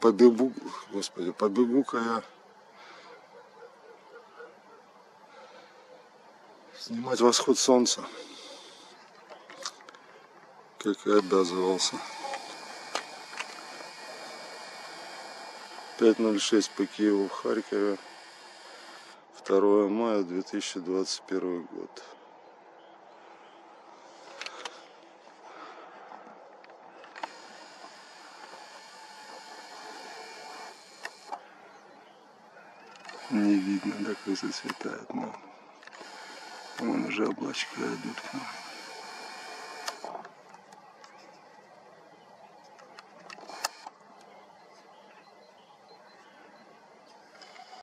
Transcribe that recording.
побегу-ка я снимать восход солнца, как и обязывался. 5:06 по Киеву, в Харькове, 2 мая 2021 год. Не видно, да, как засветает, но вон уже облачка идут к нам.